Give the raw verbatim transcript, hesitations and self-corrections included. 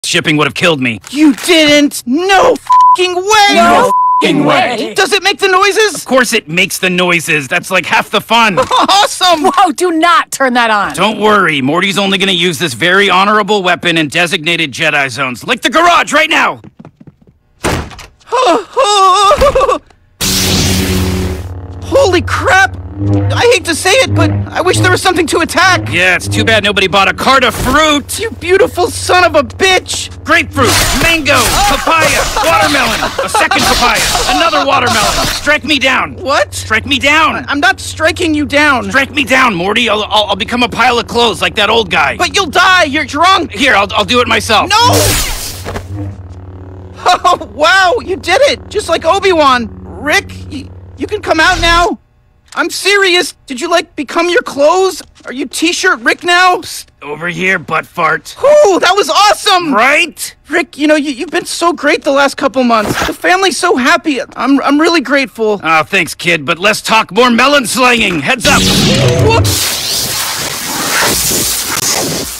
shipping would have killed me. You didn't! No f***ing way! No f***ing way! Does it make the noises? Of course it makes the noises. That's like half the fun. Awesome! Whoa, do not turn that on. Don't worry, Morty's only gonna use this very honorable weapon in designated Jedi zones, like the garage right now! Holy crap! I hate to say it, but I wish there was something to attack. Yeah, it's too bad nobody bought a cart of fruit. You beautiful son of a bitch! Grapefruit, mango, papaya, watermelon, a second papaya, another watermelon. Strike me down. What? Strike me down. I'm not striking you down. Strike me down, Morty. I'll, I'll, I'll become a pile of clothes like that old guy. But you'll die. You're drunk. Here, I'll, I'll do it myself. No! Oh, wow, you did it. Just like Obi-Wan. Rick, you, you can come out now. I'm serious. Did you, like, become your clothes? Are you T-shirt Rick now? Over here, butt fart. Ooh, that was awesome! Right? Rick, you know, you, you've been so great the last couple months. The family's so happy. I'm, I'm really grateful. Oh, thanks, kid, but let's talk more melon slinging. Heads up. Whoops!